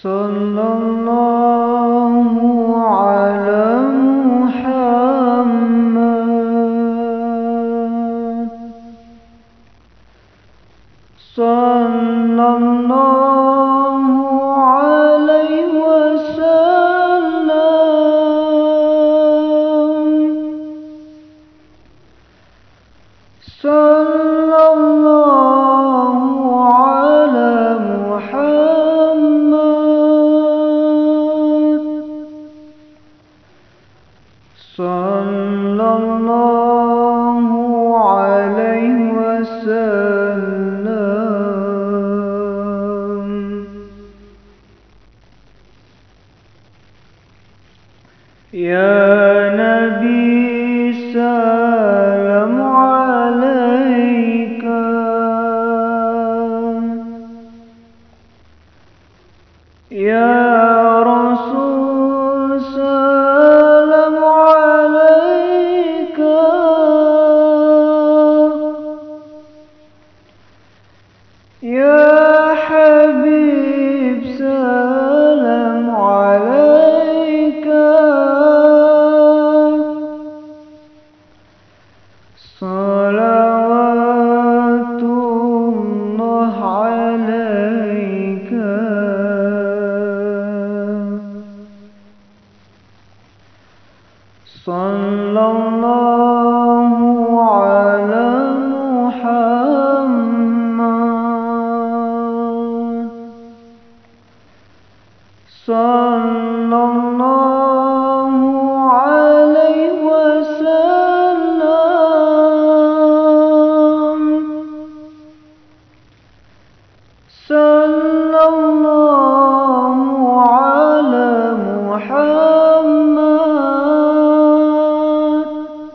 صلى الله على محمد صلى الله عليه وسلم صلى الله على محمد صلى الله عليه وسلم. يا نبي سلام عليك، يا رسول سلام عليك، يا حبيب سلام عليك، صلوات الله عليك. صلى الله على محمد صلى الله عليه وسلم صلى الله على محمد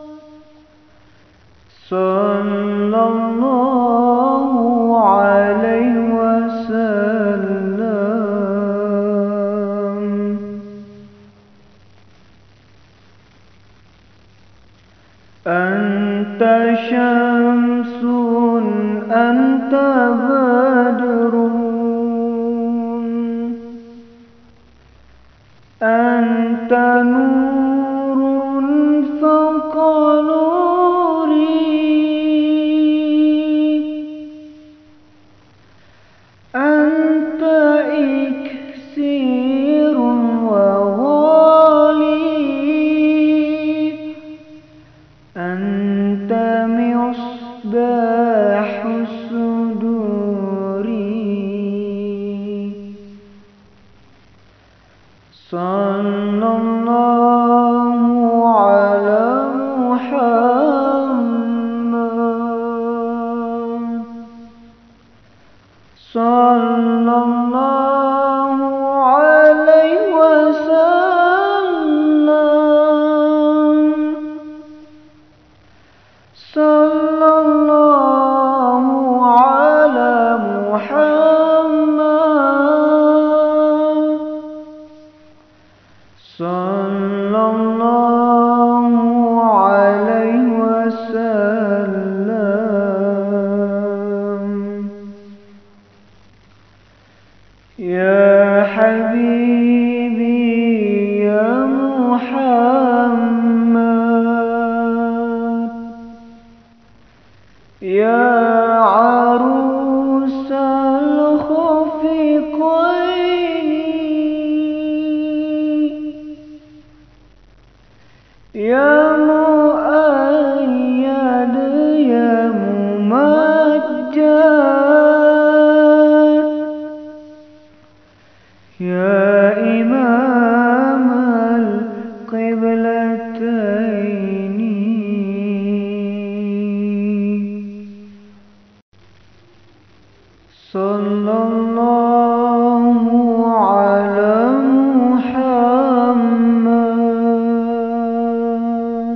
صلى الله عليه وسلم. أنت شمس أنت بدر، أنت نور فوق نوري، أنت إكسير وغالي، أنت مصباح الصدور. صلى الله على محمد صلى الله عليه وسلم صلى الله على محمد صلى الله عليه وسلم. يا حبيبي يا محمد، يا عروس الخفقين، يا مؤيد يا ممجد، يا إمام القبلتين. صلى الله على محمد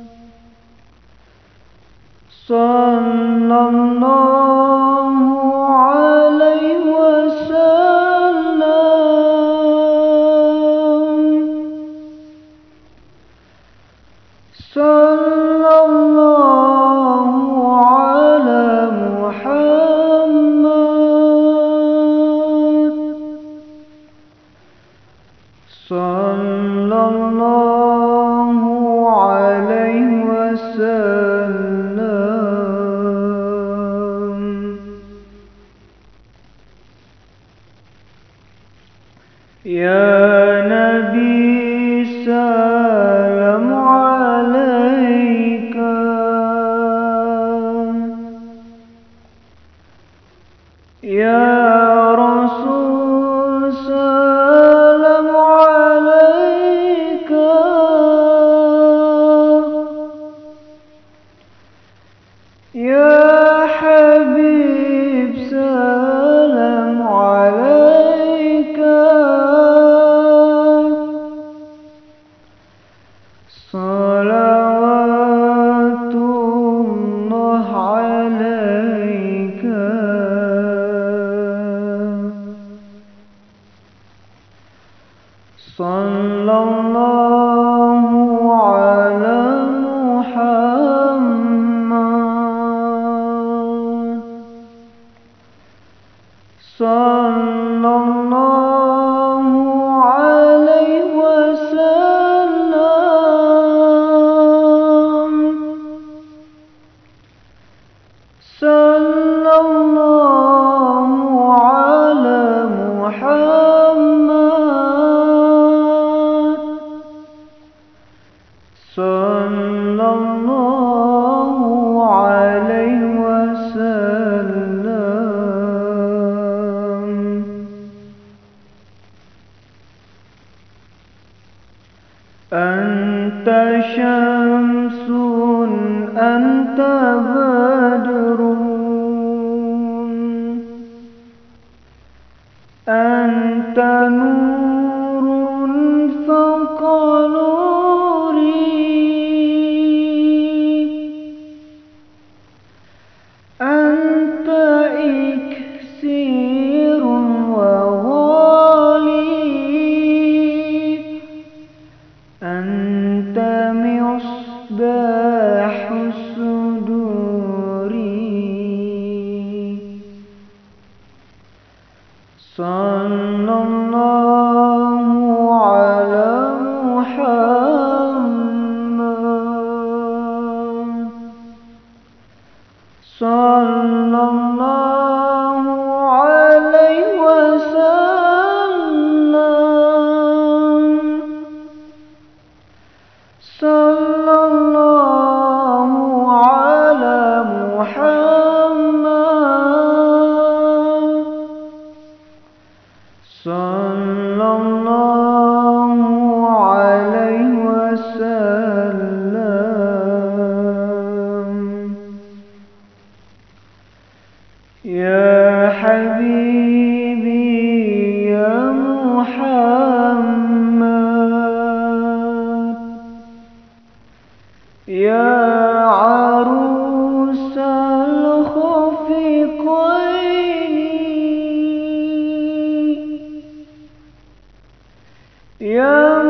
صلى الله عليه وسلم صلى الله على محمد يا نبي سلام عليك. يا رسول سلام عليك. يا حبيب سلام عليك. صلوات الله عليك. صلى الله على محمد. صلى الله عليه وسلم. صلى الله على محمد. صلى الله عليه وسلم. أنت شمس أنت بدر أنت نور فوق نوري أنت إكسير وغالي أنت مصباح الصدور. صلى الله على محمد. صلى الله عليه وسلم. صلى الله على محمد. صلى الله عليه وسلم. يا حبيبي يا محمد. يا عروس الخفقين. يا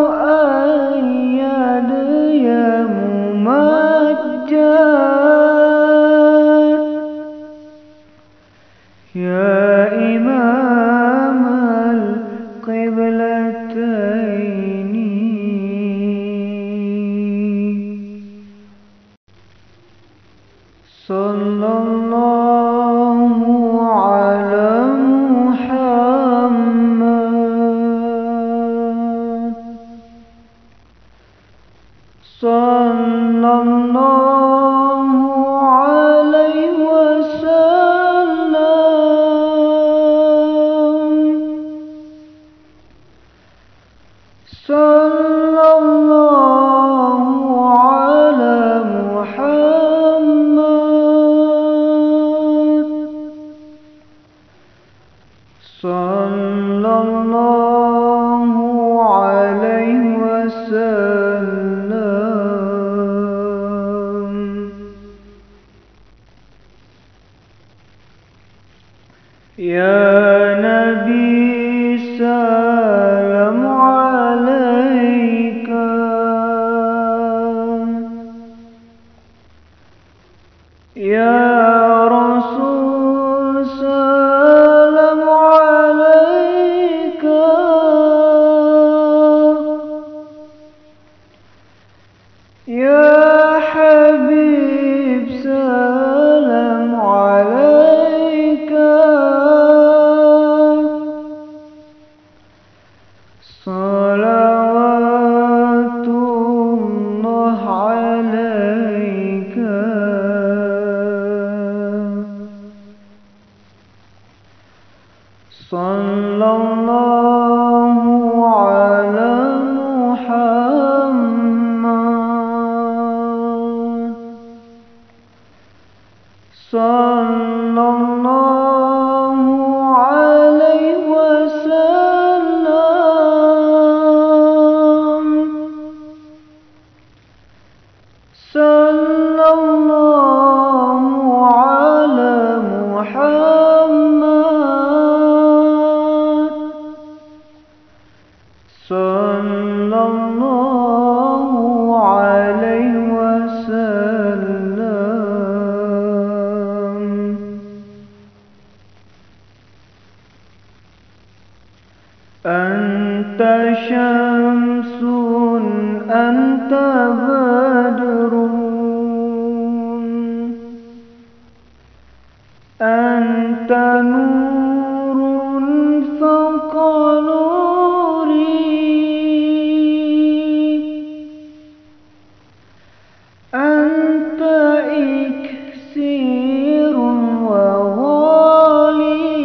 مؤيد يا ممجد. يا إمام القبلتين. صلى الله على محمد. صلى الله عليه وسلم. صلى الله على محمد. صلى الله عليه وسلم. يا نبي سلام عليك. يا رسول سلام عليك. صلى الله على محمد صلى الله عليه وسلم صلى الله على محمد صلى الله عليه وسلم أنت شمس أنت بدر أنت نور فوق نوري أنت إكسير وغالي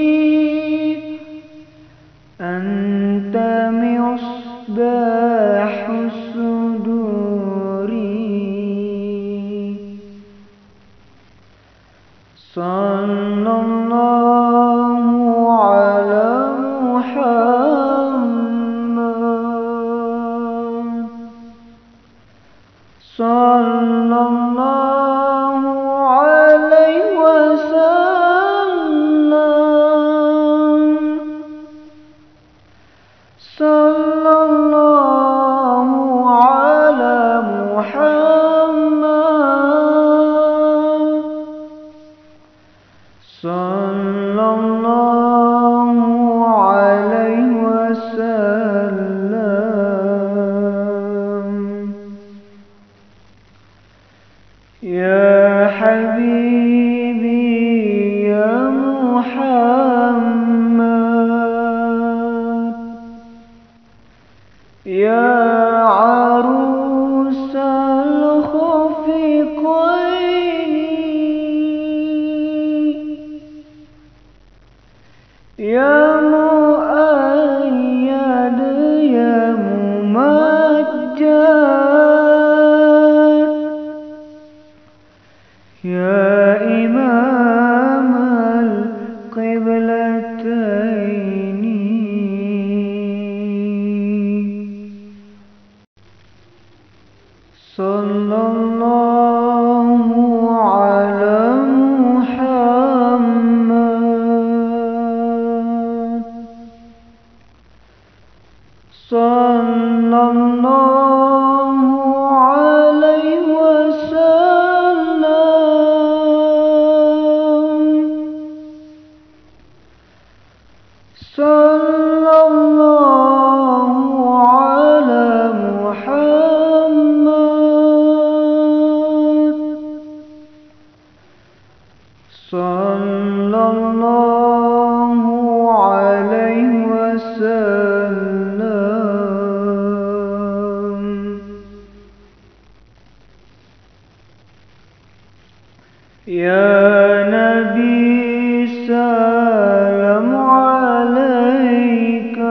أنت مصباح الصدور صلى الله على محمد صلى الله عليه وسلم صلى الله على محمد صلى الله عليه وسلم يا حبيبي يا محمد يا عروس الخفقين يا مؤيد يا ممجد يا إمام القبلتين صلى الله على محمد صلى الله عليه وسلم صلى الله على محمد صلى الله عليه وسلم يا نبي سلام عليك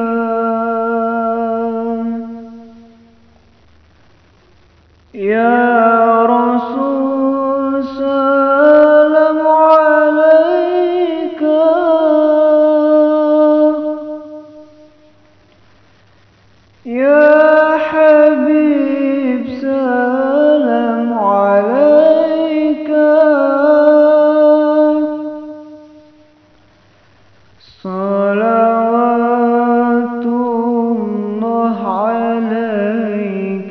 يا رسول سلام عليك يا حبيب سلام عليك صلوات الله عليك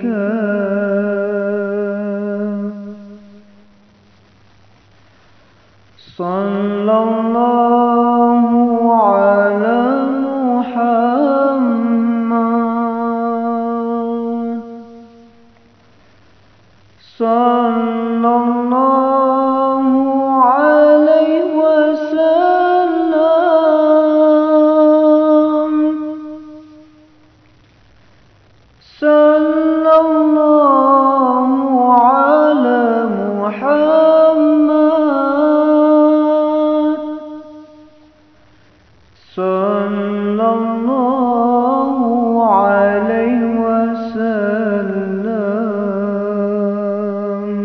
صلى الله على محمد صلى الله عليه وسلم صلى الله عليه وسلم.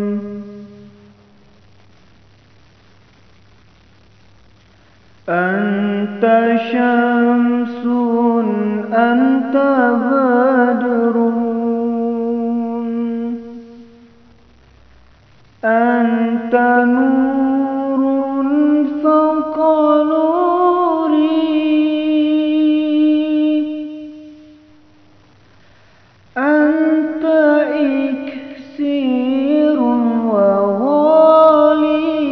أنت شمس أنت بدر أنت نور فوق نوري أنت إكسير وغالي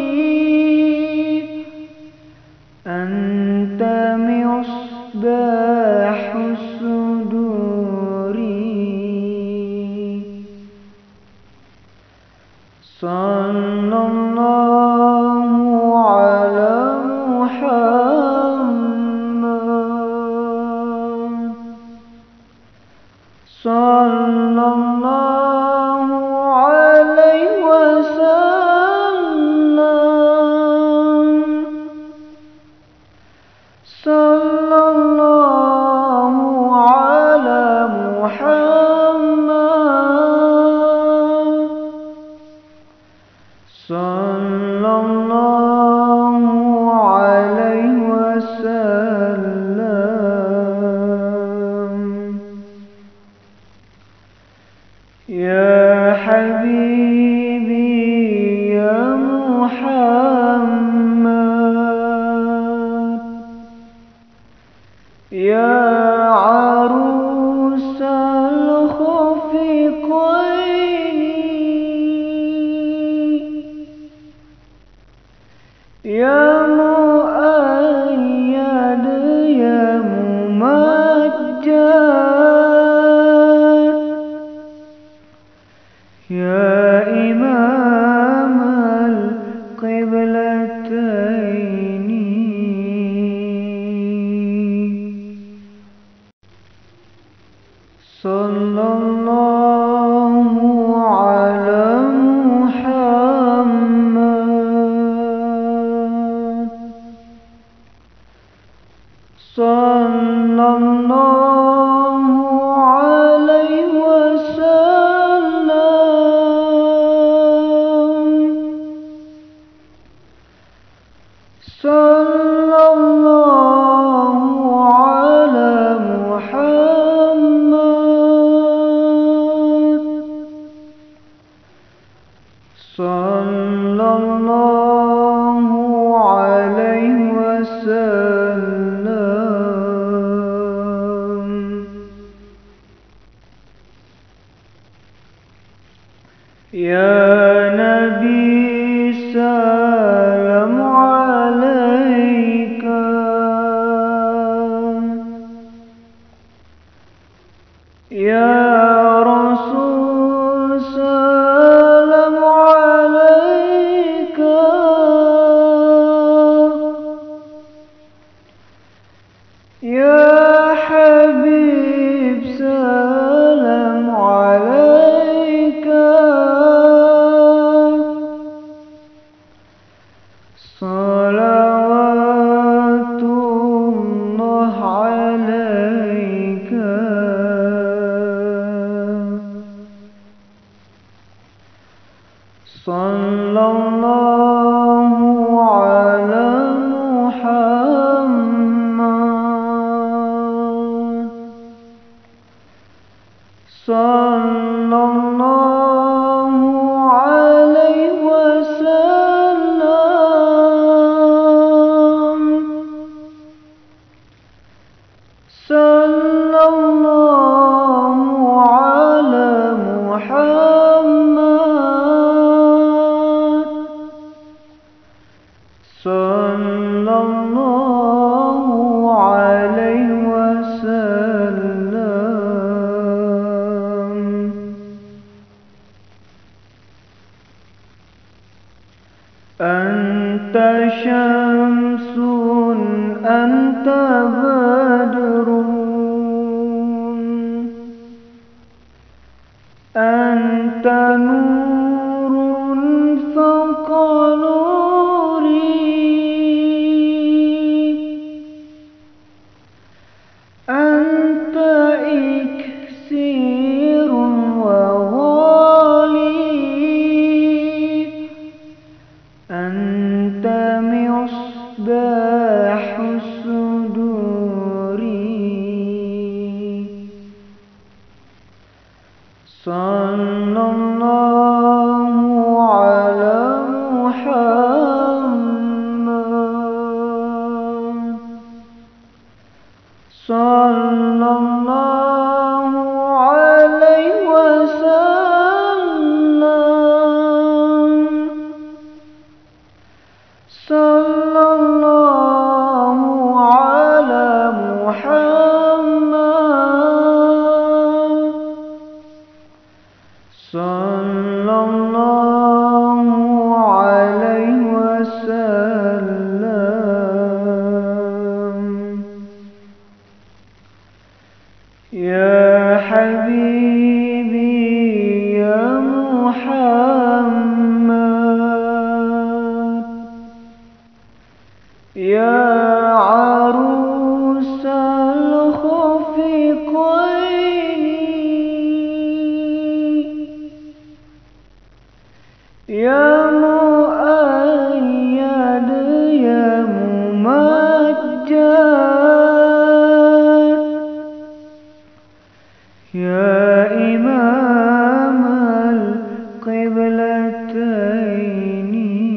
أنت مصباح الصدور. صلى الله على محمد صلى الله عليه وسلم. صلى الله على محمد صلى الله عليه وسلم. يا حبيبي يا محمد يا عروس الخفقين يا مؤيد يا ممجد يا إمام القبلتين. صلى الله على محمد صلى الله عليه وسلم. صلى الله على محمد صلى الله عليه وسلم. يا نبي سلام عليك يا رسول سلام عليك يا حبيب سلام عليك. صلوات الله عليك صلى الله على محمد صلى الله عليه وسلم. صلى الله على محمد صلى الله عليه وسلم. أنت شمس أنت بدر أنت نور فوق نوري صلى الله عليه وسلم صلى الله على محمد صلى الله عليه وسلم يا حبيبي يا محمد يا عروس الخفقين يا مؤيد يا ممجد يا إمام القبلتين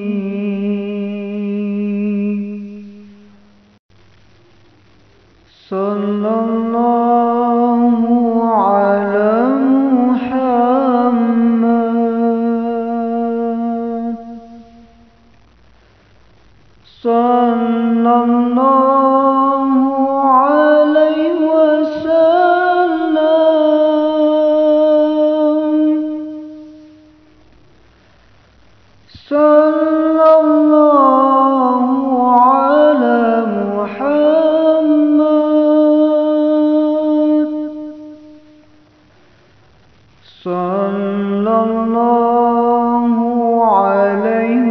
صلى الله على محمد صلى الله عليه وسلم صلى الله على محمد صلى الله عليه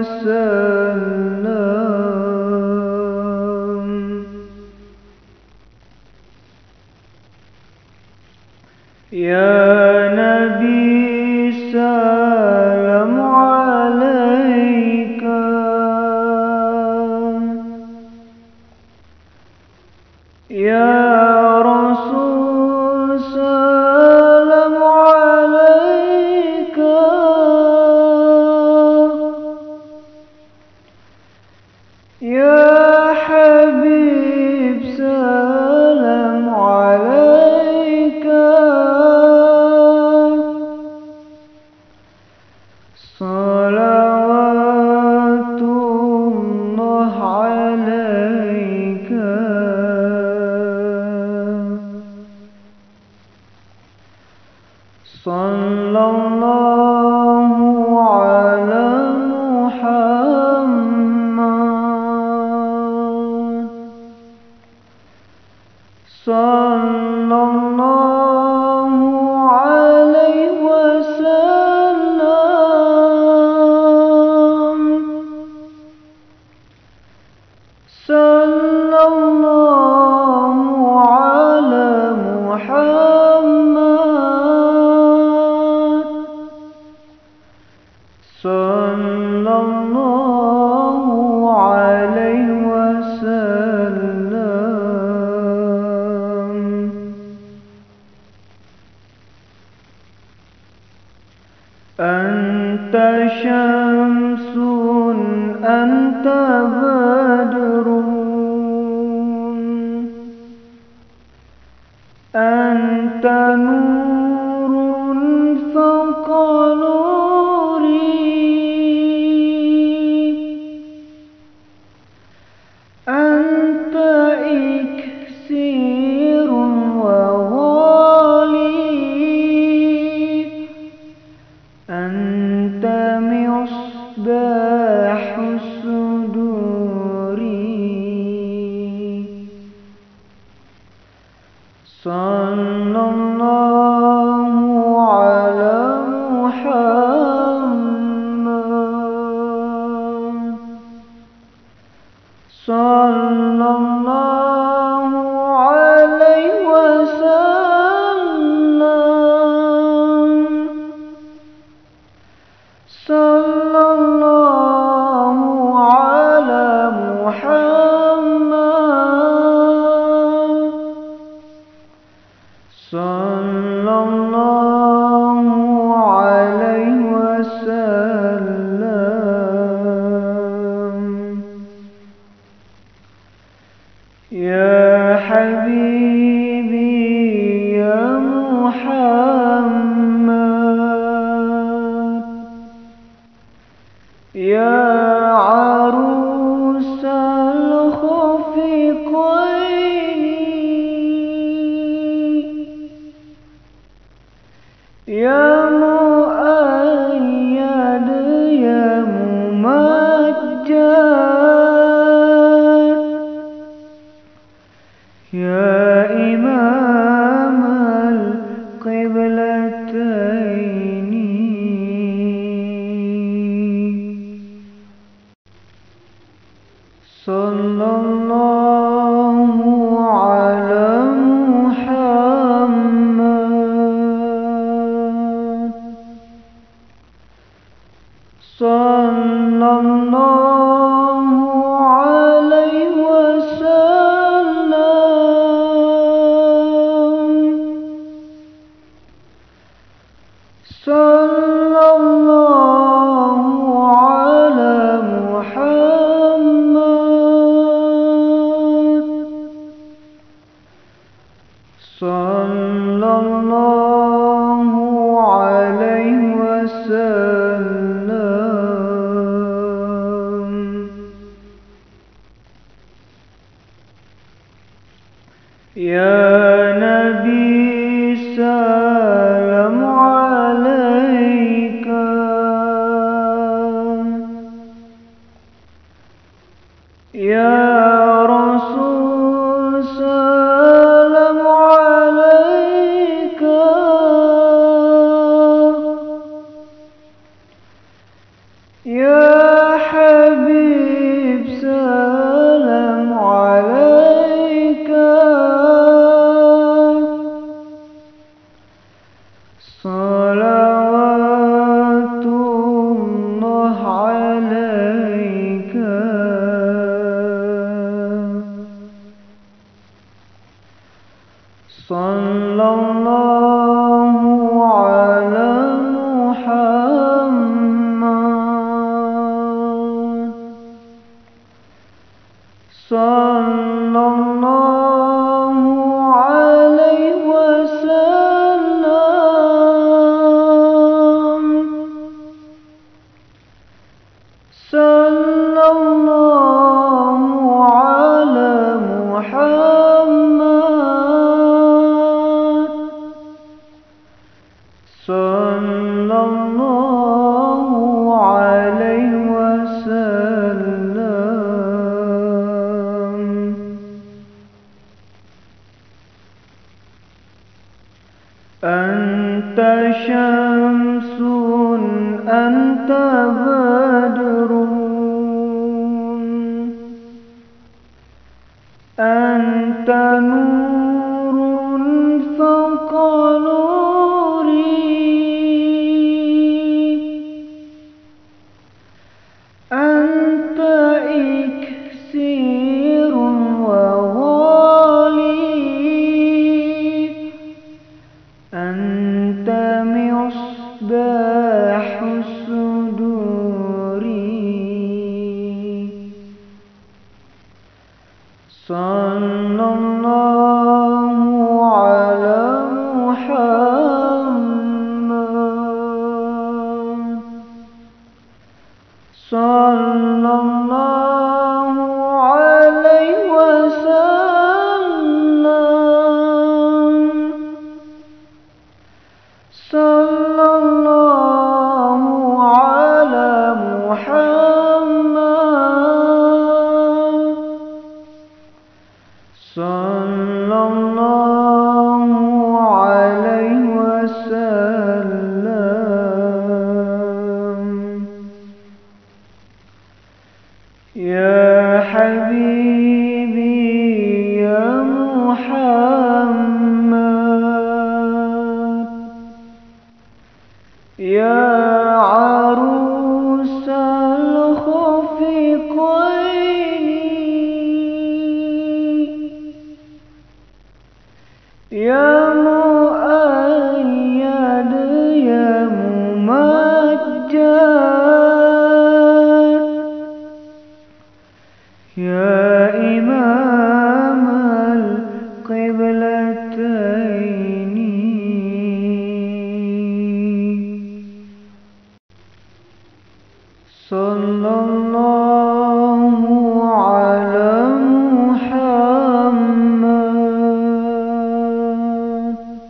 وسلم يا نبي سلام عليك يا رسول سلام عليك يا حبيب سلام عليك صلوات الله عليك صلى الله على محمد صلى الله عليه وسلم صلى الله على محمد صلى الله عليه وسلم أنت شمس أنت بدر أنت نور فوق نوري أنت إكسير وغالي أنت مصباح الصدور صلى الله على محمد صلى الله عليه وسلم صلى الله على محمد صلى يا مؤيد يا ممجد يا إمام القبلتين صلى الله على محمد صلى الله عليه وسلم صلى الله على محمد صلى الله عليه وسلم يا نبي سلام عليك يا رسول سلام عليك يا حبيب سلام عليك صلوات الله عليك صلى الله على محمد صلى الله عليه وسلم صلى الله على محمد صلى الله عليه وسلم أنت شمس أنت بدر أنت نور فوق نوري أنت إكسير وغالي أنت مصباح الصدور صلى الله على محمد صلى الله عليه وسلم صلى الله على محمد صلى الله عليه وسلم يا حبيبي يا محمد يا عروس الخفقين يا مؤيد يا ممجد يا إمام القبلتين صلى الله على محمد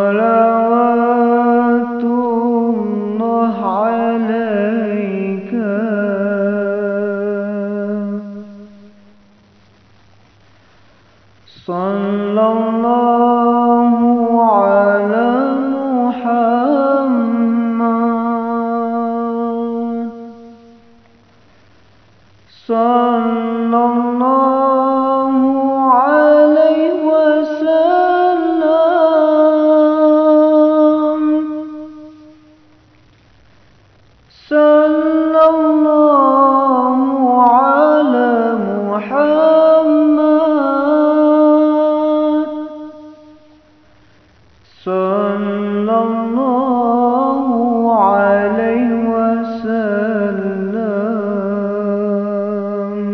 صلوات الله عليك صلى الله على محمد صلى الله عليه وسلم صلى الله على محمد صلى الله عليه وسلم.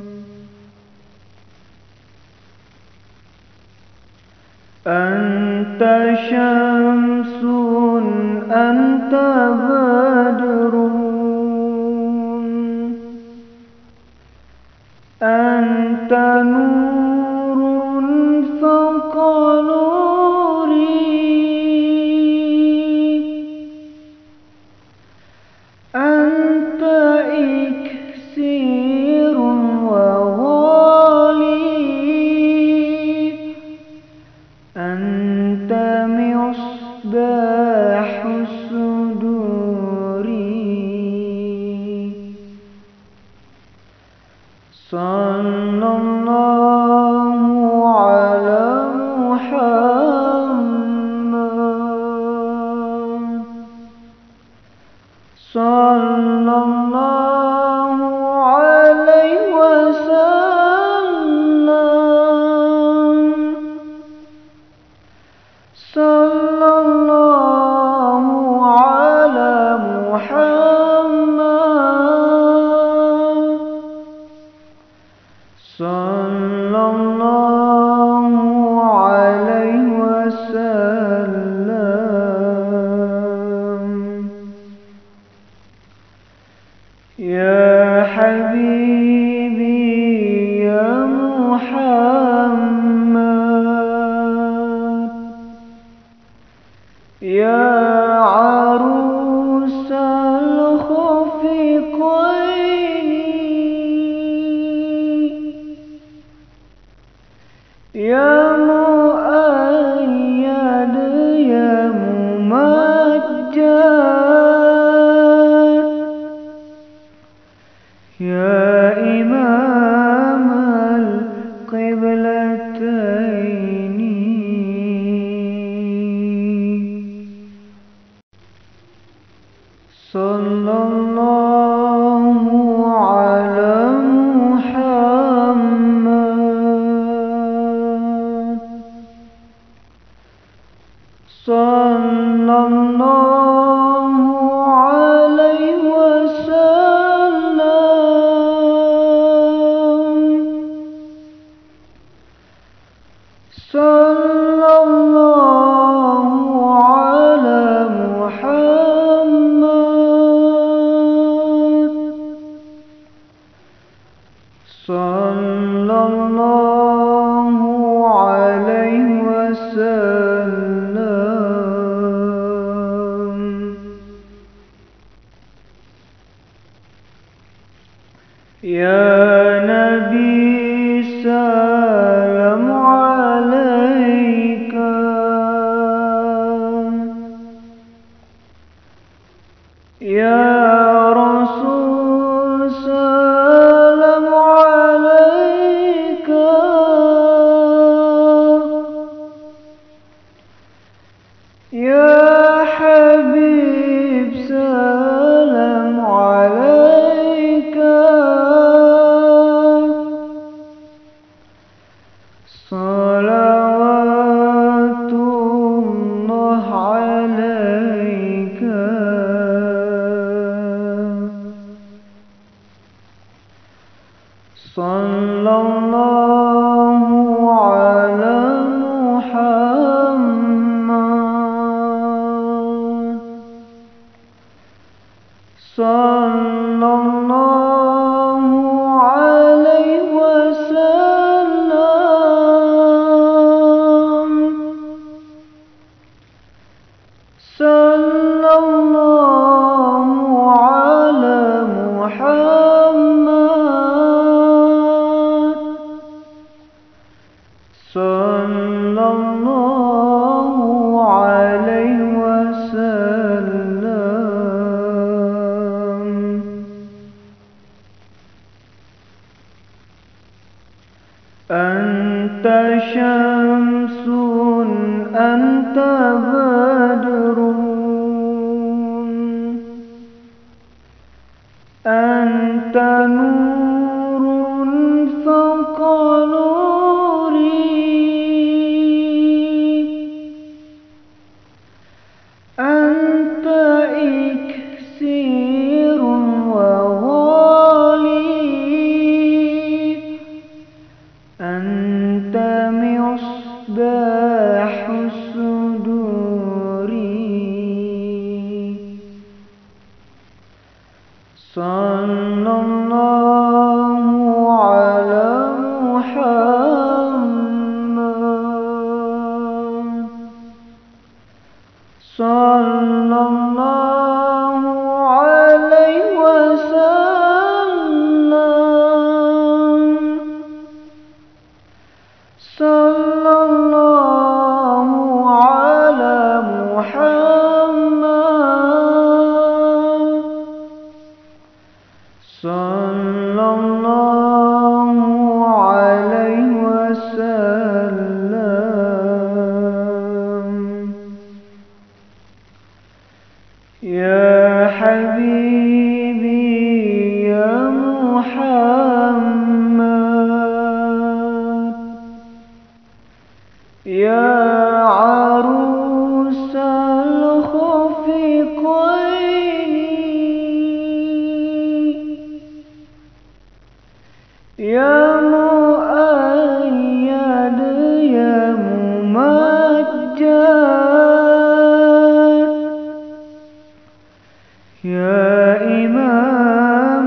أنت شمس أنت بدر أنت نور فوق نوري أنت إكسير وغالي أنت مصباح الصدور صلى الله على محمد صلى الله عليه وسلم صلى الله على محمد صلى الله عليه وسلم. يا حبيبي يا محمد يا عروس الخفقين يا مؤيد يا ممجد يا إمام القبلتين صلى الله على محمد صلى الله عليه وسلم صلى الله على محمد صلى الله عليه وسلم. يا نبي سلام عليك يا رسول سلام عليك يا حبيب سلام عليك صلوات الله عليك صلى الله على محمد أنت بدر أنت نور فوق نوري أنت إكسير وغالي أنت مصباح الصدور صلى الله على محمد صلى الله عليه وسلم صلى الله على محمد صلى الله عليه وسلم يا حبيبي يا محمد يا عروس الخفقين يا مؤيد يا ممجد يا إمام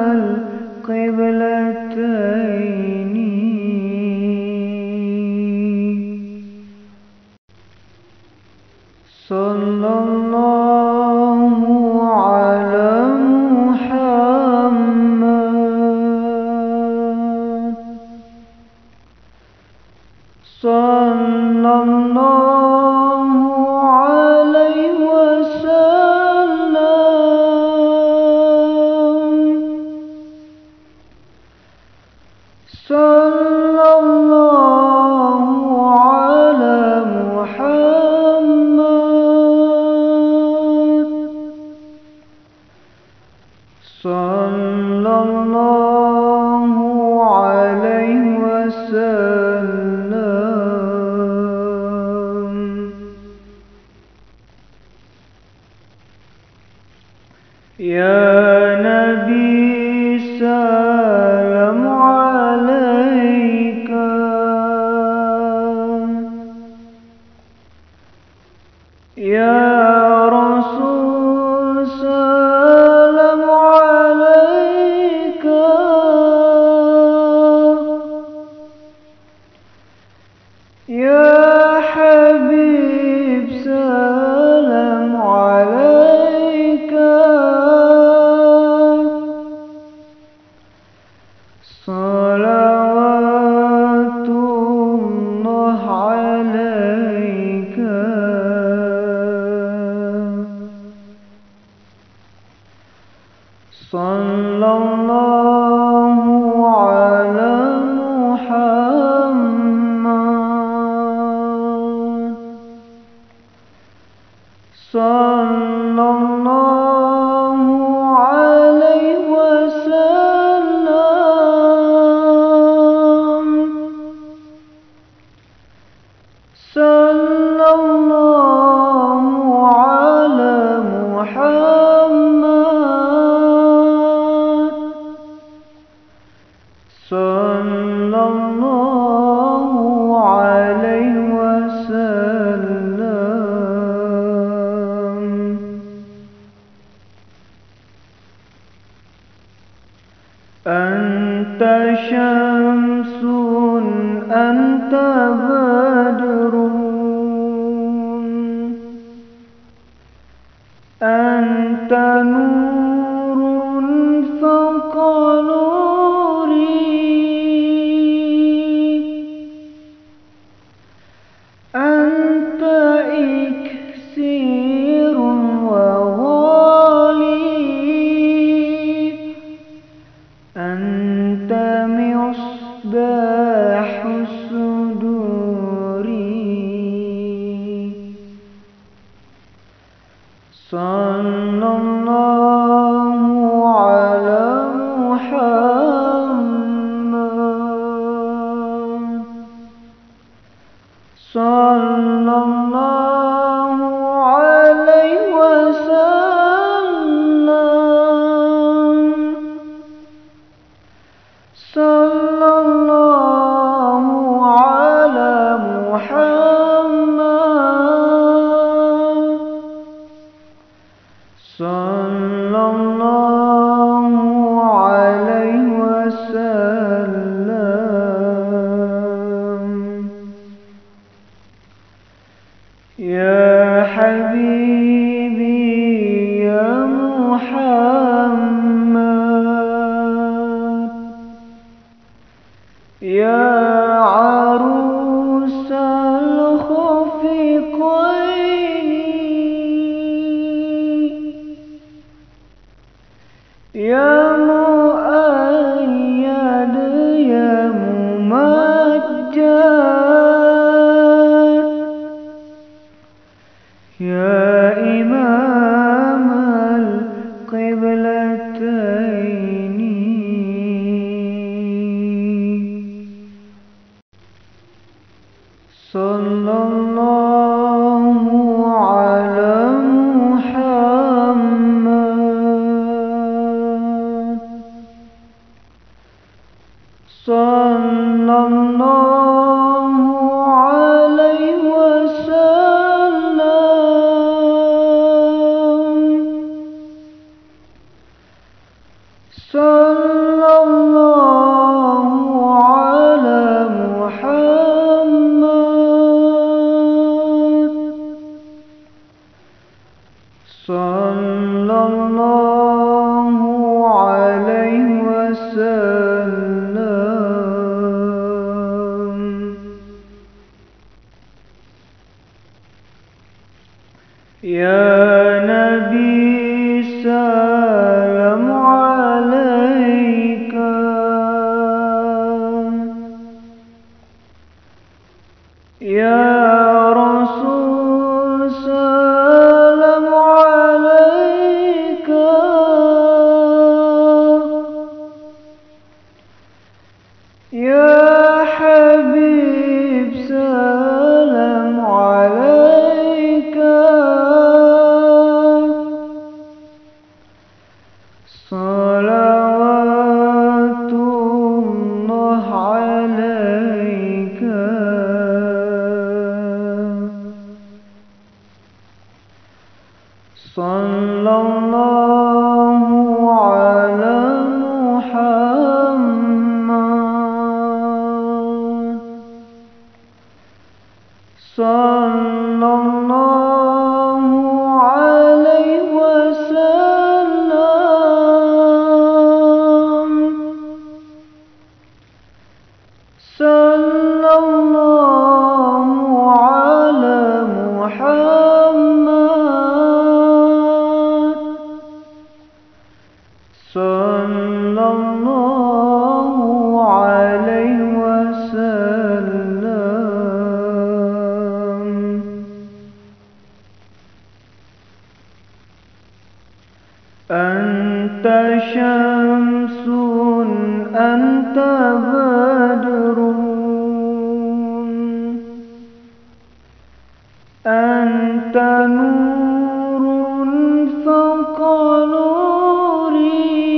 القبلتين صلى الله على محمد صلى الله عليه وسلم صلى الله على محمد صلى الله عليه وسلم يا نبي سلام عليك يا رسول سلام عليك يا حبيب سلام عليك صلوات الله عليك صلى الله على محمد صلى الله عليه وسلم صلى الله على محمد صلى الله عليه وسلم أنت شمس أنت بدر أنت نور فوق نوري أنت إكسير وغالي أنت مصباح الصدور صلى الله على محمد صلى الله عليه وسلم صلى الله على محمد صلى الله عليه وسلم. يا حبيبي يا محمد يا عروس الخفقين يا مؤيد يا ممجد يا إمام القبلتين صلى الله على محمد صلى الله عليه وسلم صلى الله على محمد صلى الله عليه وسلم. يا نبي سلام عليك يا رسول سلام عليك يا حبيب سلام عليك صلوات الله عليك صلى الله على محمد صلى الله عليه وسلم صلى الله على محمد صلى الله عليه وسلم. أنت شمس أنت بدر أنت نور فوق نوري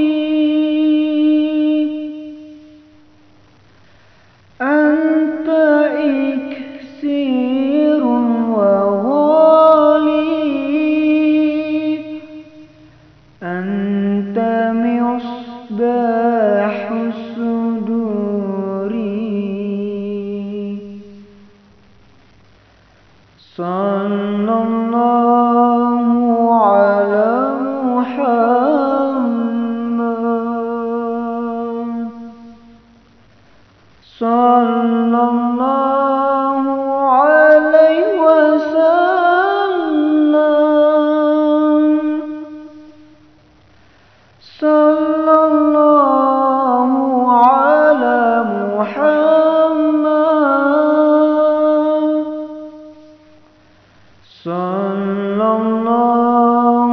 أنت إكسير وغالي أنت مصباح الصدور صلى الله على محمد صلى الله عليه وسلم صلى الله على محمد صلى الله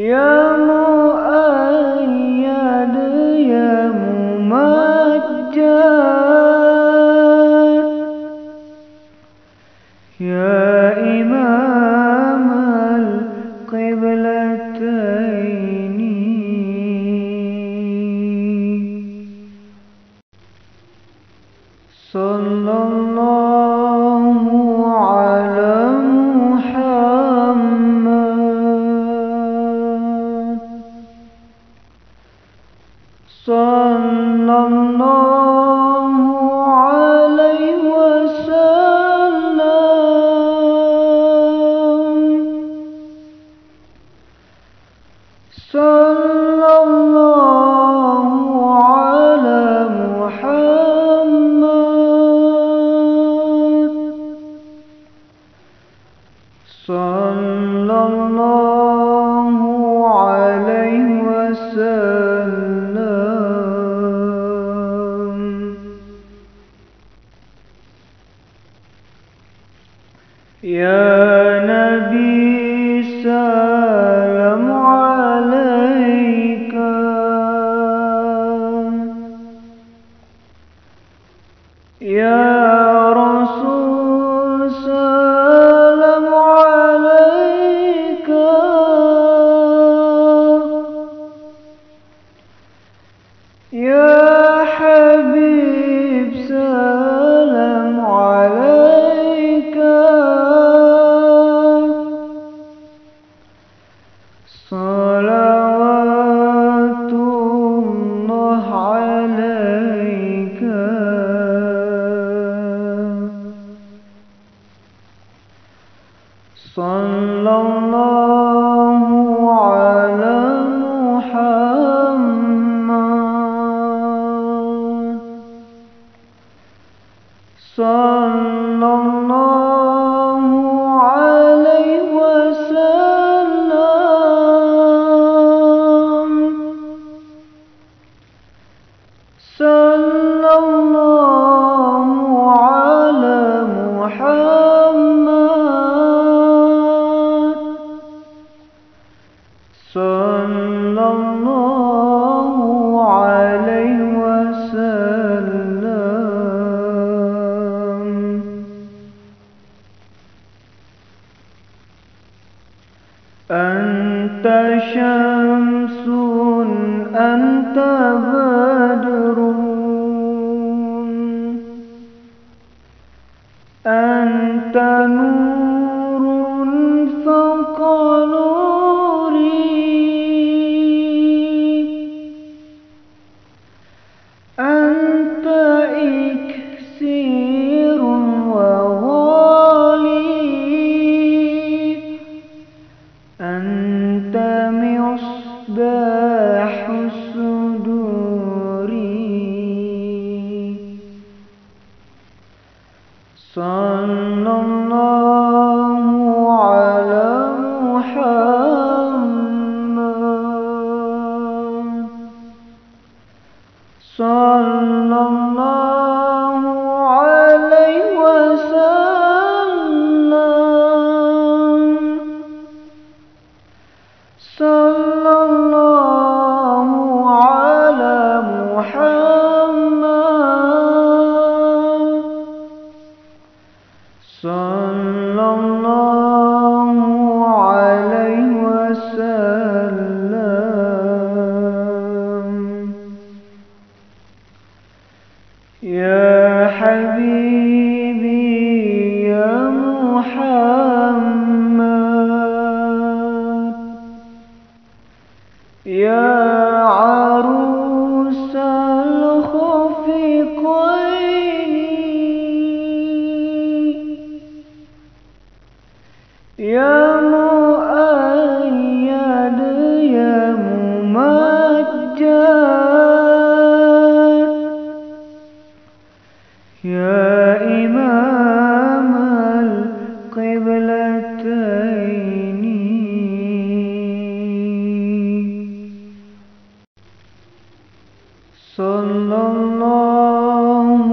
يا مؤيد يا ممجد يا إمام القبلتين صلى الله على محمد صلى الله عليه وسلم صلى الله على محمد صلى الله عليه وسلم يا نبي سلام عليك يا رسول سلام عليك يا حبيب سلام عليك صلوات الله عليك صلى الله على محمد صلى الله عليه وسلم صلى الله على محمد صلى الله عليه وسلم أنت شمس أنت بدر أنت نور فوق نوري أنت إكسير وغالي أنت مصباح الصدور صلى الله على محمد صلى الله عليه وسلم صلى الله على محمد صلى الله عليه وسلم يا حبيبي يا محمد يا عروس الخفقين يا مؤيد يا ممجد يا إمام القبلتين صلى الله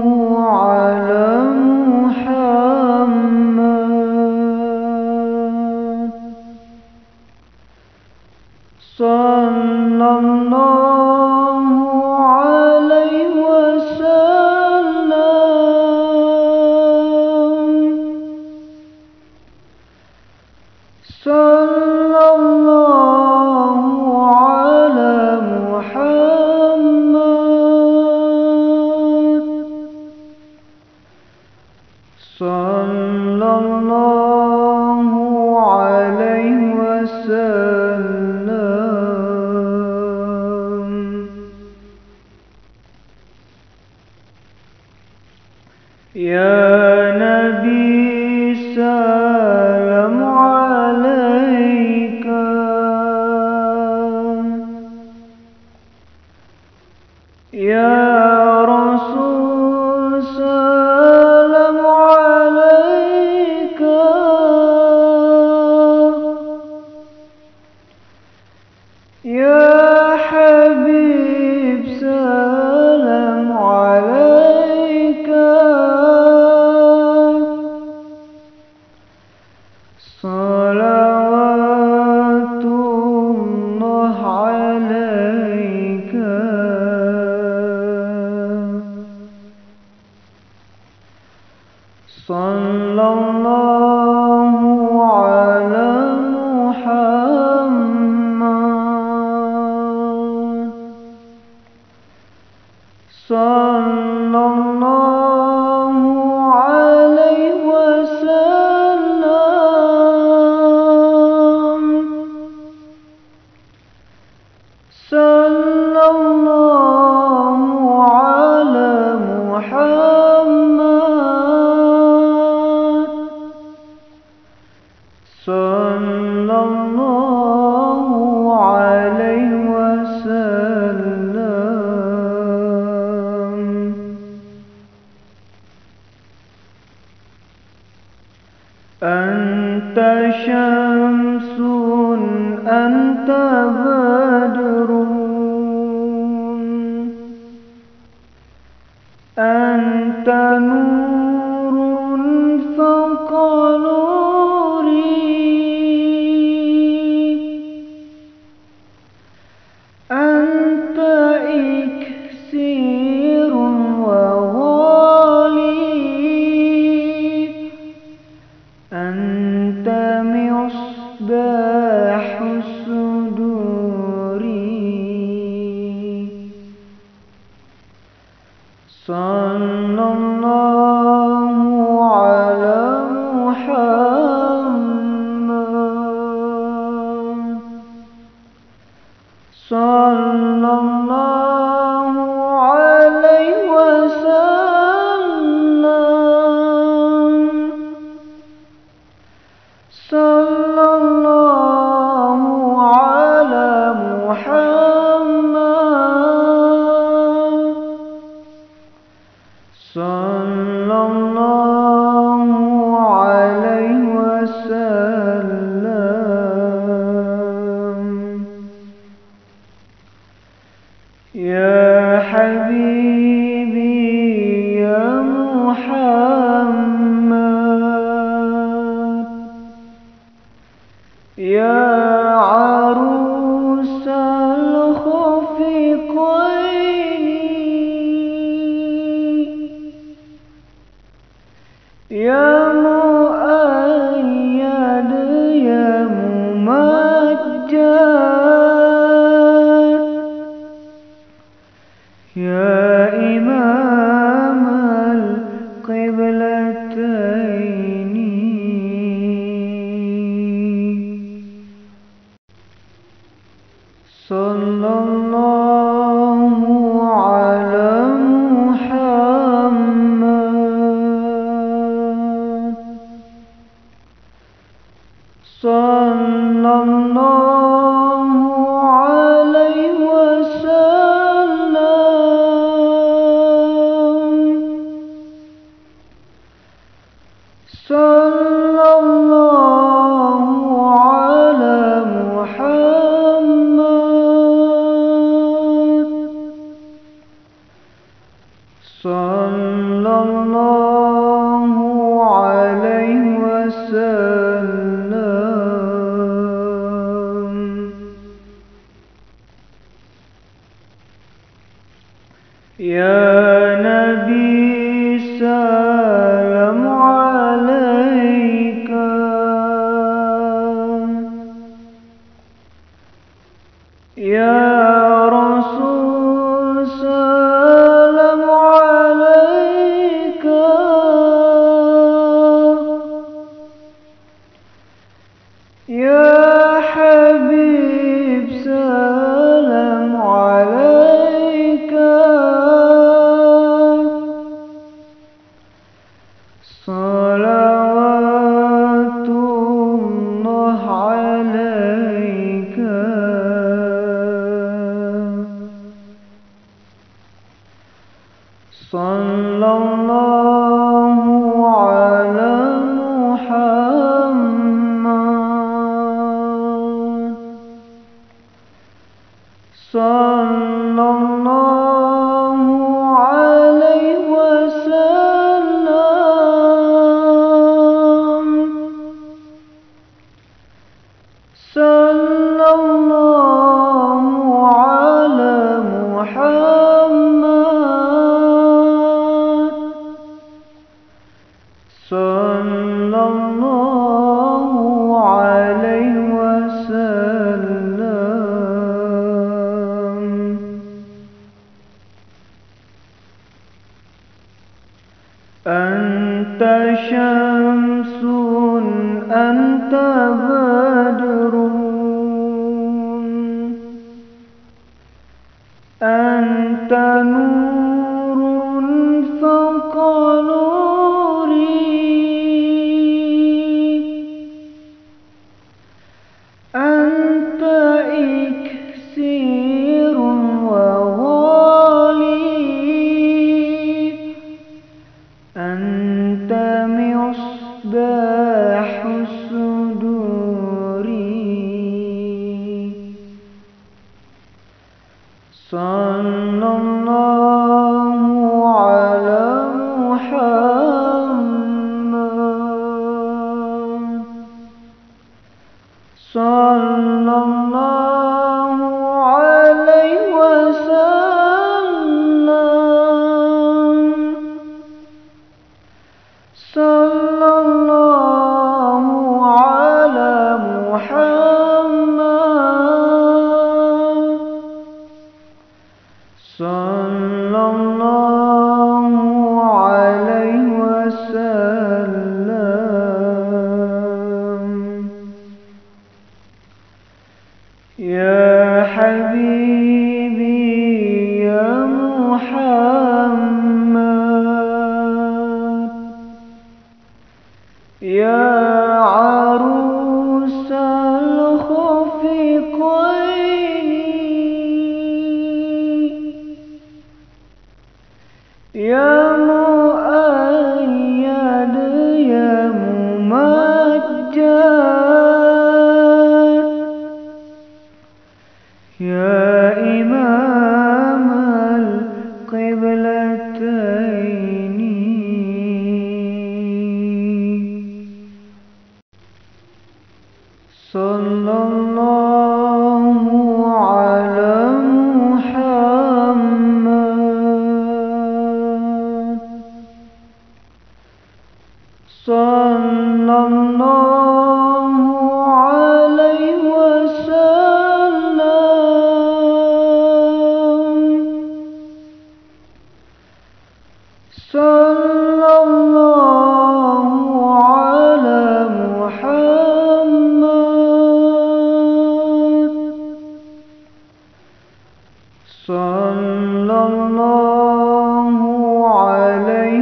على محمد صلى الله عليه وسلم. صلى الله على محمد. صلى الله عليه وسلم. يا نبي سلام عليك. يا رسول سلام عليك. يا حبيب سلام عليك. صلوات الله عليك. صلى الله على محمد. صلى الله عليه وسلم. صلى الله على محمد. صلى الله عليه وسلم. أنت شمس أنت بدر أنت نور فوق نوري أنت إكسير وغالي أنت مصباح الصدور. صلى الله على محمد. صلى الله عليه وسلم. صلى الله على محمد. صلى الله عليه وسلم. يا حبيبي يا محمد. يا عروس الخفقين. يا مؤيد يا ممجد. يا إمام القبلتين. صلى الله على محمد. صلى الله عليه وسلم. صلى الله على محمد. صلى الله عليه وسلم. يا نبي سلام عليك. يا رسول سلام عليك. يا حبيب سلام عليك. صلوات الله عليك. صلى الله على محمد. صلى الله عليه وسلم. صلى الله على محمد. صلى الله عليه وسلم. أنت شمس أنت بدر أنت نور فوق نوري أنت إكسير وغالي أنت مصباح الصدور. صلى الله على محمد. صلى الله عليه وسلم. صلى الله على محمد. صلى الله عليه وسلم. يا حبيبي يا محمد. يا عروس الخفقين. يا مؤيد يا ممجد. يا إمام القبلتين. صلى الله على محمد. صلى الله عليه وسلم. صلى الله على محمد. صلى الله عليه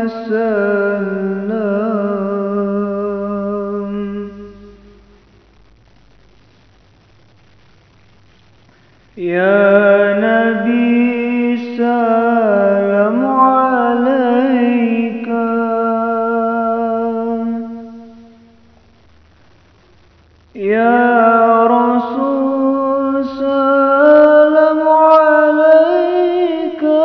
وسلم. يا نبي سلام عليك. يا رسول سلام عليك.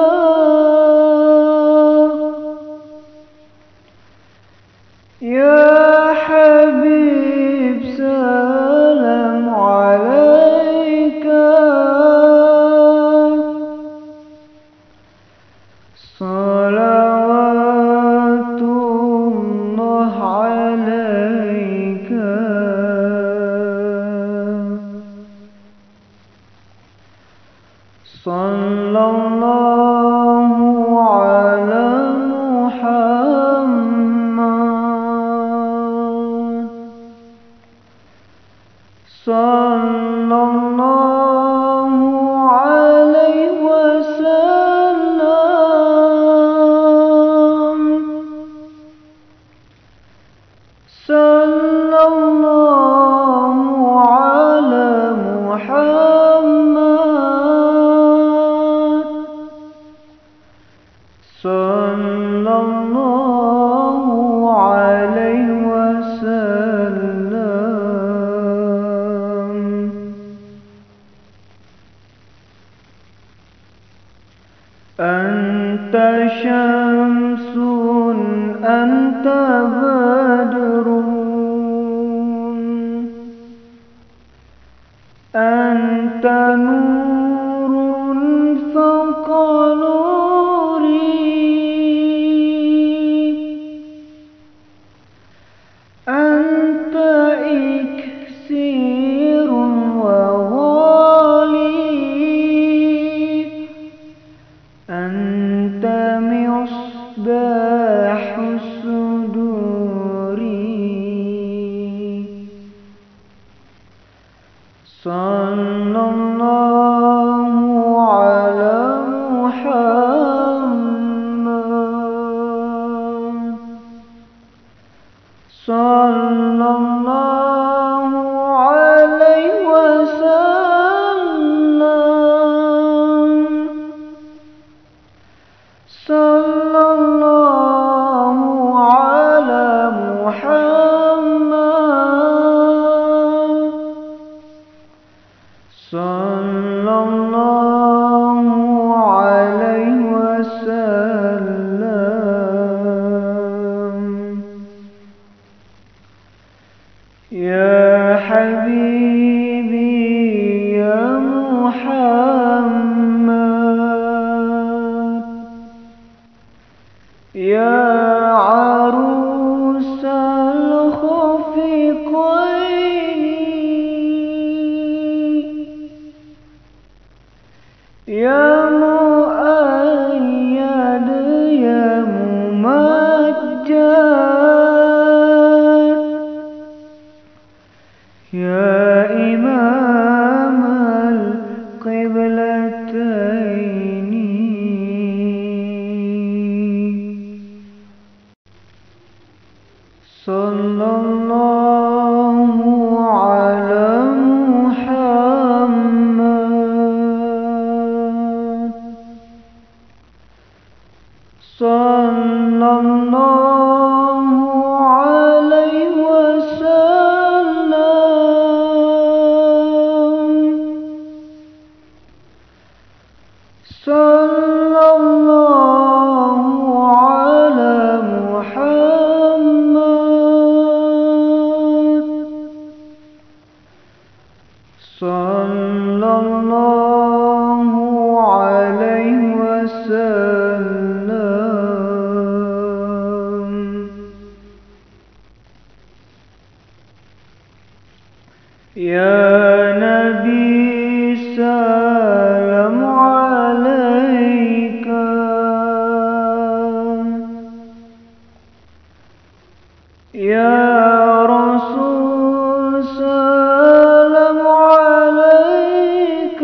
يا حبيب سلام عليك. صلى الله على محمد صلى الله عليه وسلم صلى الله على محمد صلى الله عليه وسلم. أنت شمس أنت بدر أنت نور فوق نوري أنت إكسير وغالي أنت مصباح الصدور صلى الله على محمد صلى الله عليه وسلم صلى الله على محمد صلى الله عليه وسلم. يا حبيبي يا محمد يا عروس الخفقين يا مؤيد يا ممجد يا إمام القبلتين صلى الله على محمد صلى الله عليه وسلم صلى الله على محمد صلى الله عليه وسلم. يا نبي سلام عليك يا رسول سلام عليك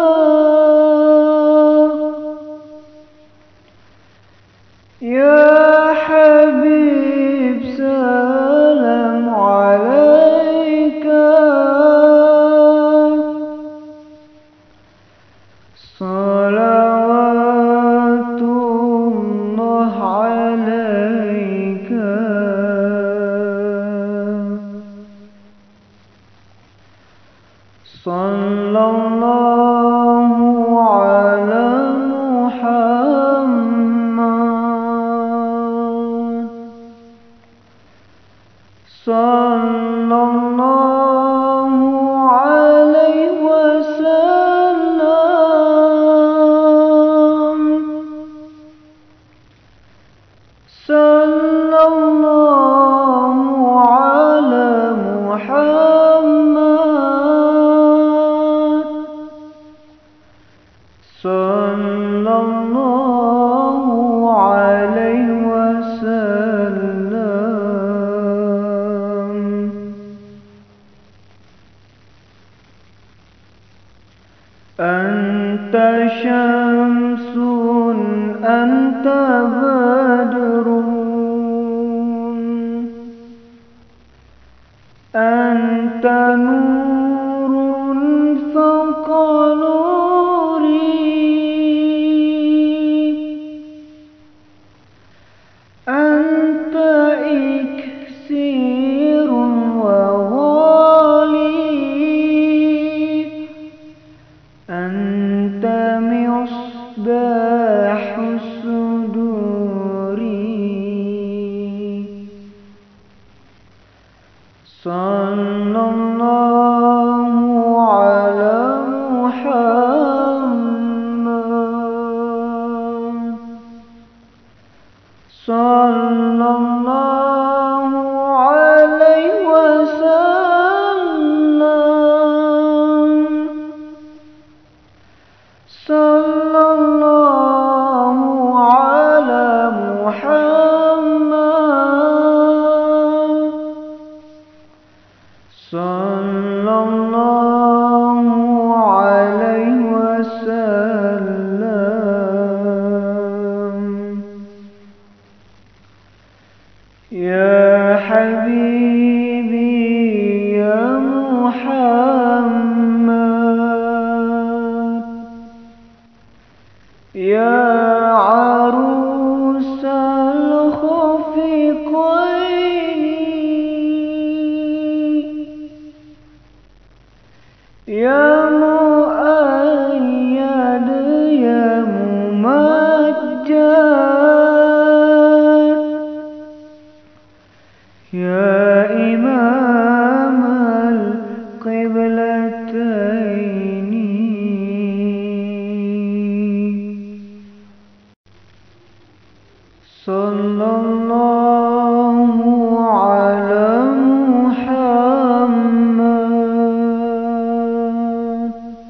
يا حبيب سلام عليك صلوات الله عليك صلى الله على محمد صلى الله عليه وسلم صلى الله على محمد أنت شمس أنت بدر أنت نور فوق نوري أنت إكسير وغالي أنت مصباح الصدور صلى الله على محمد صلى الله عليه وسلم صلى الله على محمد صلى الله عليه وسلم يا حبيبي يا محمد يا عروس الخفقين يا مؤيد يا ممجد يا إمام القبلتين صلى الله على محمد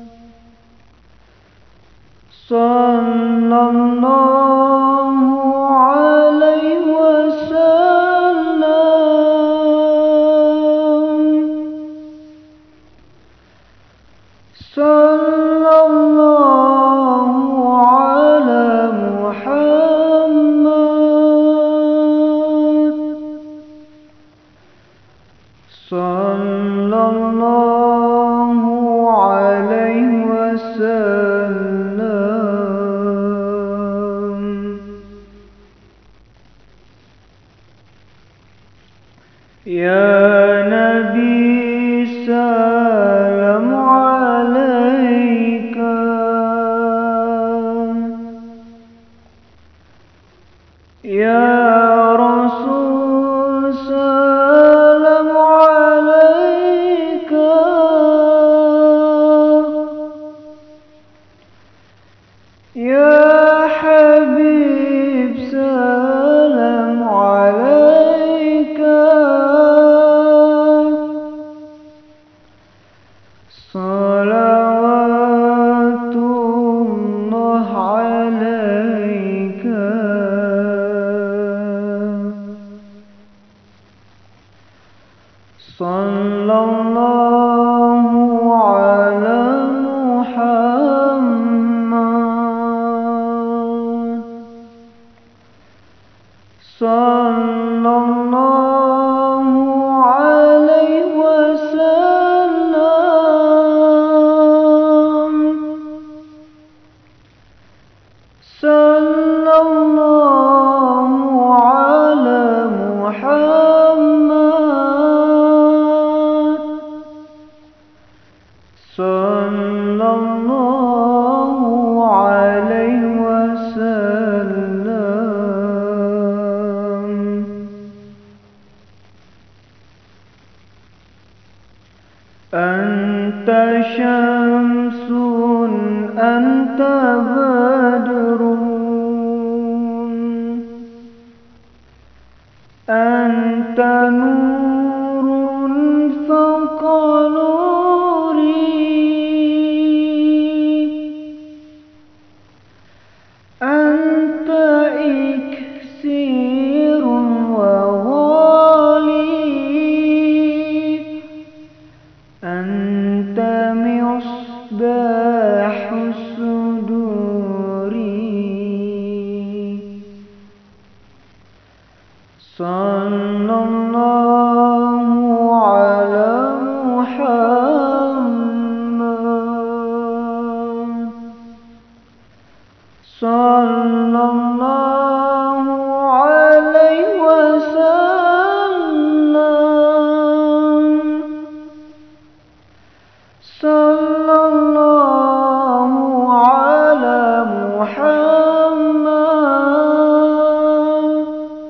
صلى الله عليه وسلم صلى الله على محمد صلى الله عليه وسلم يا نبي سلام عليك يا رسول سلام عليك يا حبيب سلام عليك صلوات الله عليك صلى الله على محمد صلى الله عليه وسلم صلى الله على محمد صلى الله عليه وسلم أنت شمس أنت بدر أنت نور فوق نوري أنت إكسير وغالي أنت مصباح الله على محمد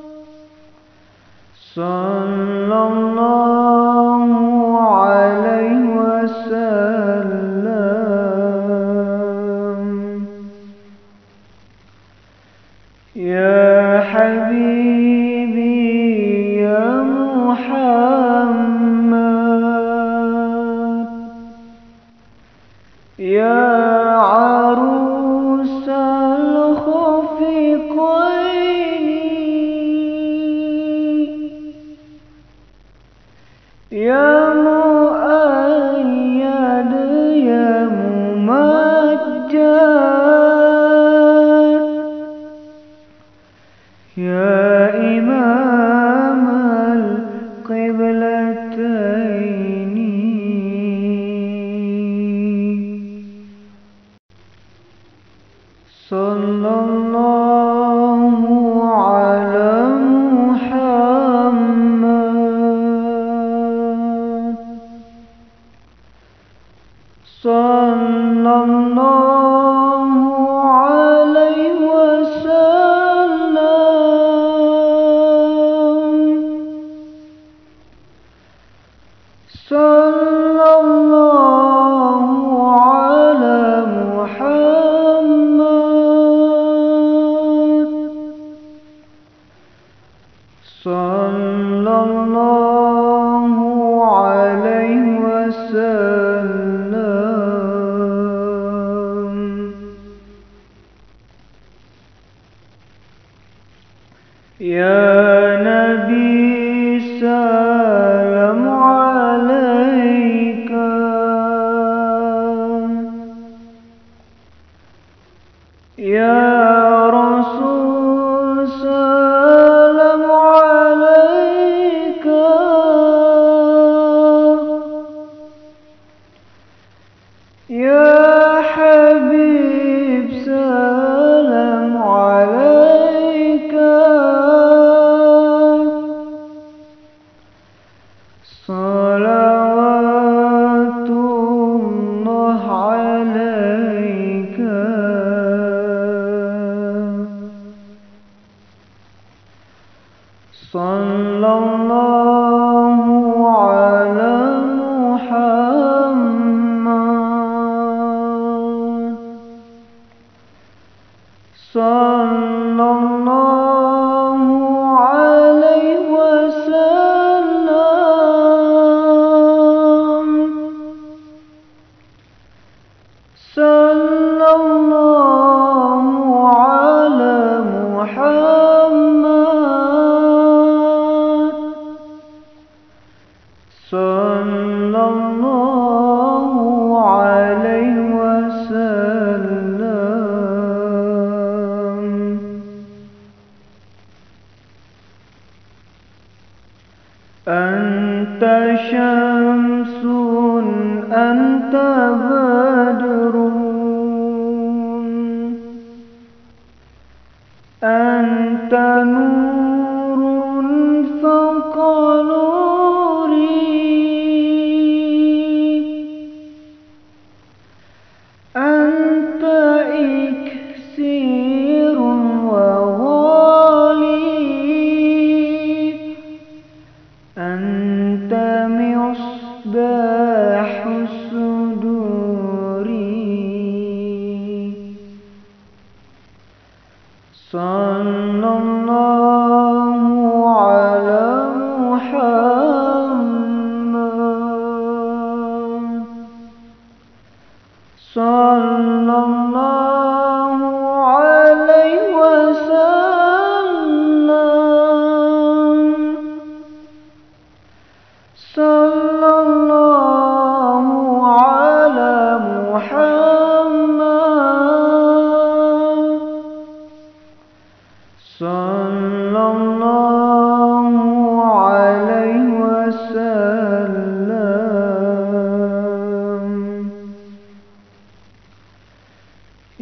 صلى الله عليه وسلم. يا حبيبي يا محمد يا عروس الخفقين يا مؤيد يا ممجد يا إمام القبلتين صلى الله على محمد صلى الله عليه وسلم. صلى الله على محمد صلى الله عليه وسلم. يا نبي سلام عليك يا رسول سلام عليك يا حبيب سلام عليك صلوات الله عليك صلى الله على محمد صلى الله عليه وسلم. صلى الله على محمد صلى الله عليه وسلم. أنت شمس أنت بدر أنت نور فوق نوري أنت إكسير وغالي أنت مصباح الصدور صلى الله على محمد صلى الله عليه وسلم. صلى الله على محمد صلى الله عليه وسلم.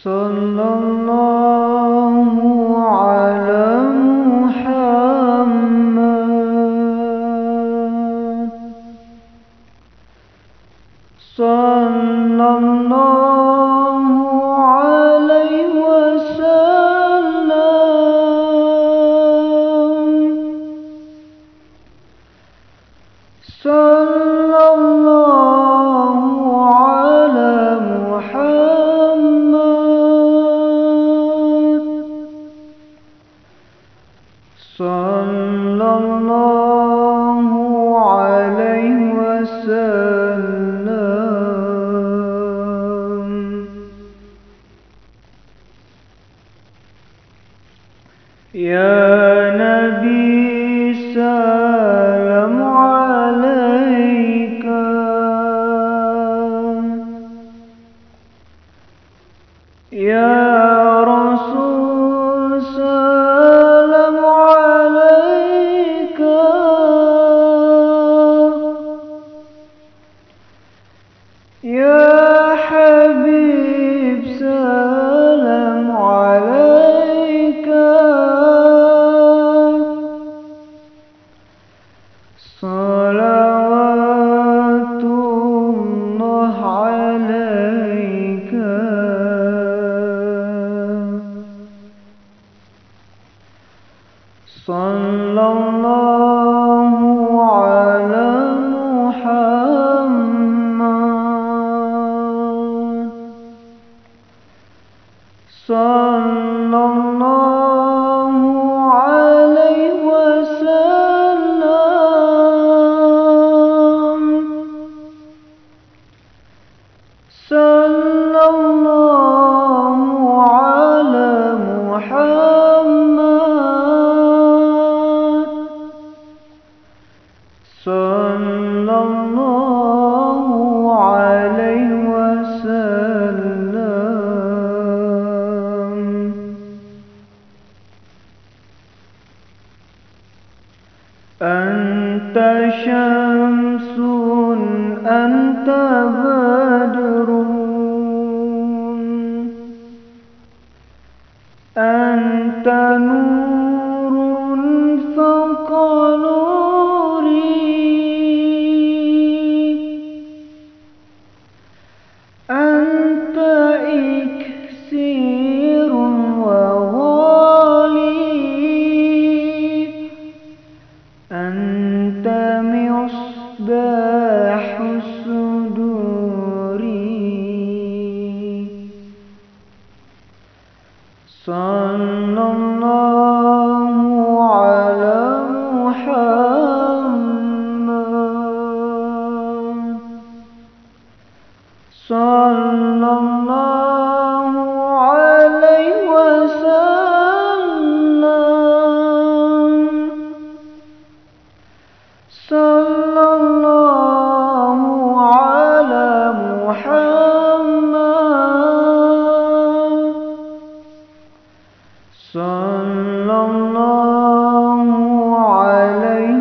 صلى الله على محمد صلى الله عليه وسلم صلى الله على محمد صلى الله عليه وسلم. يا نبي سلام عليك يا رسول سلام عليك يا حبيب سلام عليك صلوات الله عليك صلى الله على محمد صلى الله عليه وسلم صلى الله على محمد صلى الله عليه وسلم. أنت شمس أنت بدر أنت نور فوق نوري أنت إكسير وغالي أنت مصباح الصدور صلى الله على محمد صلى الله عليه وسلم صلى الله على محمد صلى الله عليه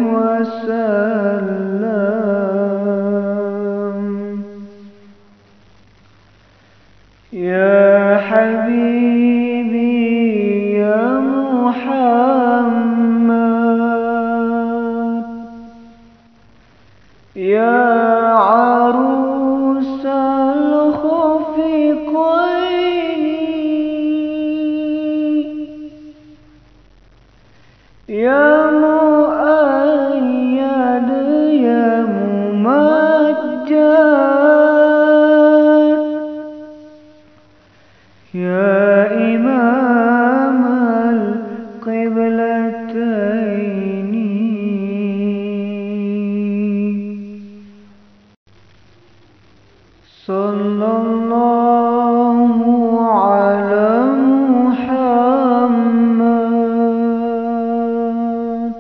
وسلم. يا حبيبي يا محمد يا عروس الخفقين يا مؤيد يا ممجد يا إمام القبلتين صلى الله على محمد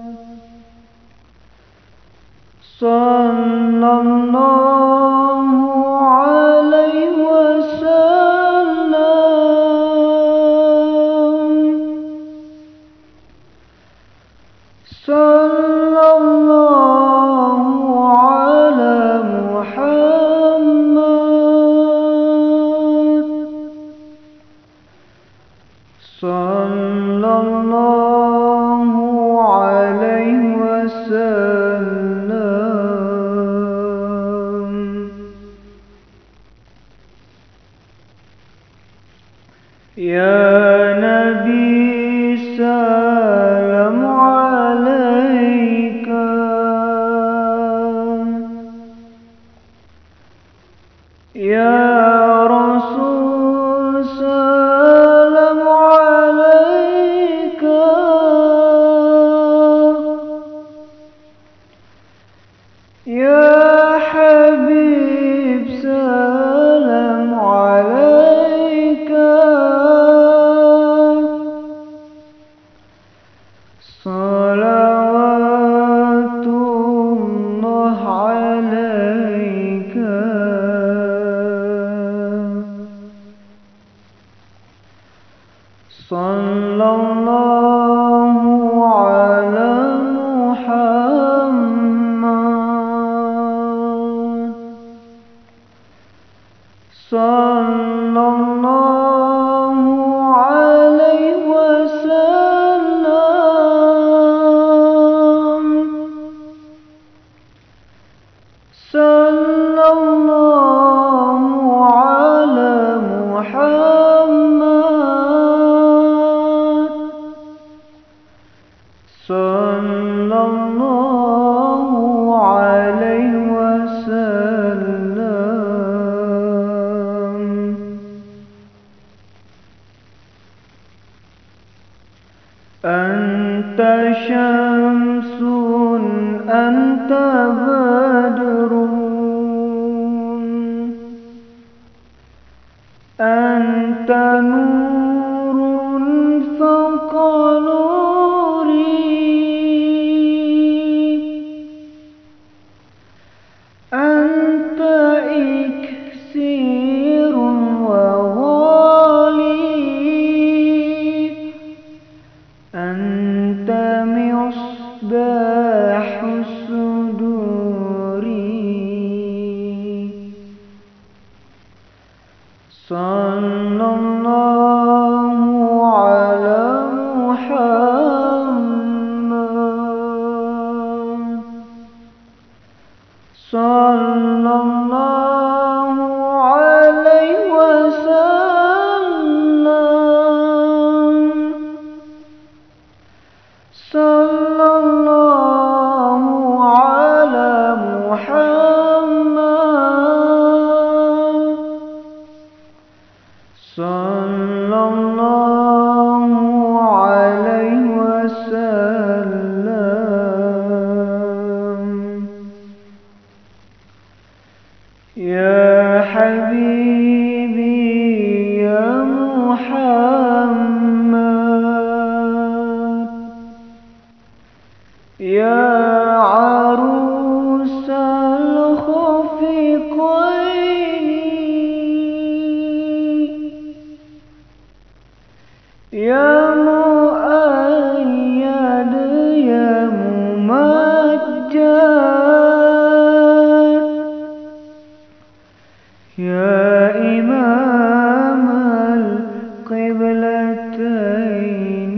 صلى الله عليه وسلم. يا نبي سلام عليك. يا رسول سلام عليك. يا حبيب سلام عليك. صلوات الله عليك. صلى الله على محمد. صلى الله عليه وسلم. صلى الله على محمد. صلى الله عليه وسلم. أنت شمس أنت بدر أنت نور فوق نوري أنت إكسير وغالي أنت مصباح الصدور. صلى الله على محمد. صلى الله عليه وسلم. صلى الله على محمد. صلى الله عليه وسلم. يا حبيبي يا محمد. يا عروس الخفقين. يا مؤيد يا ممجد. يا إمام القبلتين.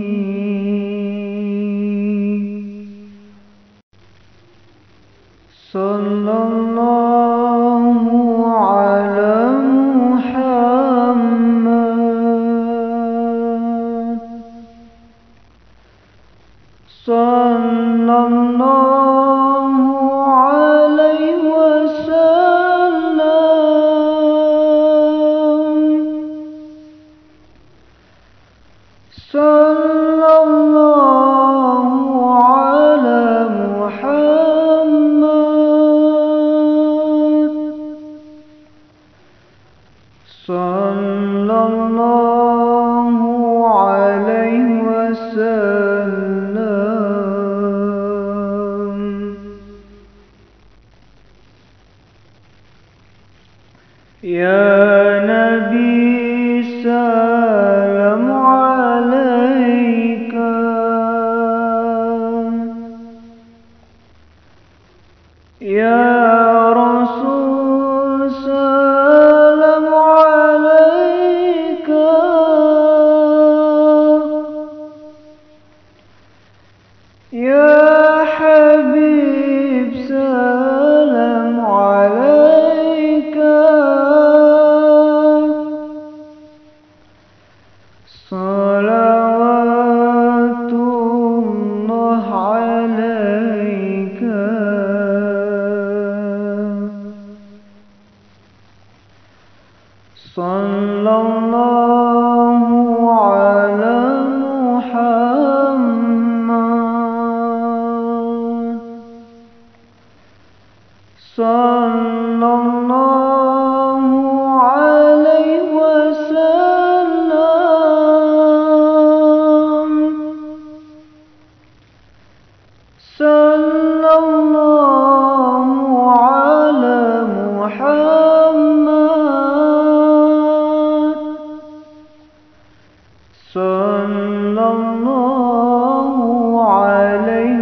صلى الله على محمد. صلى الله عليه وسلم. صلى الله على محمد. صلى الله عليه وسلم. يا نبي سلام عليك. يا رسول سلام عليك. صلى الله على محمد صلى الله عليه وسلم صلى الله على محمد صلى الله عليه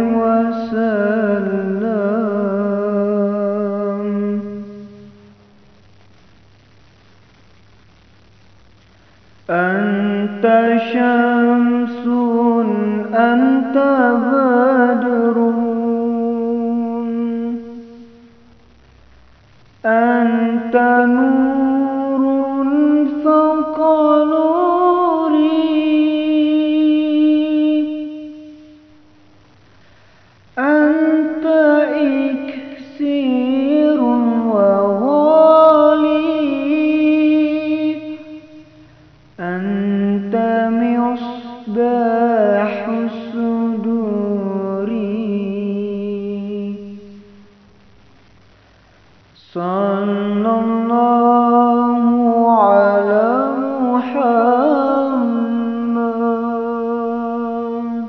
وسلم. أنت شمس أنت بدر أنت نور فوق نوري أنت إكسير وغالي أنت مصباح الصدور صلى الله على محمد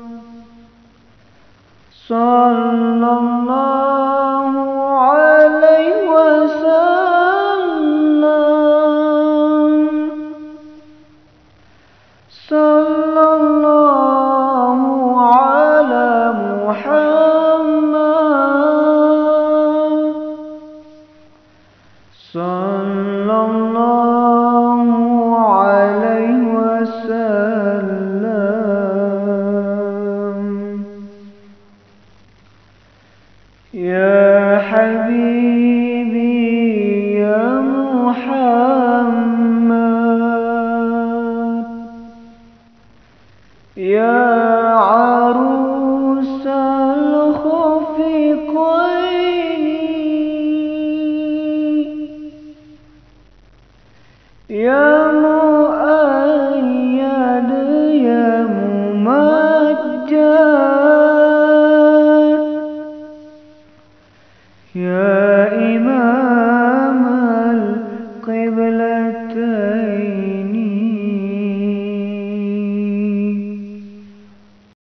صلى الله عليه وسلم صلى الله على محمد صلى الله عليه وسلم. يا حبيبي يا محمد يا عروس الخفقين يا مؤيد يا ممجد يا إمام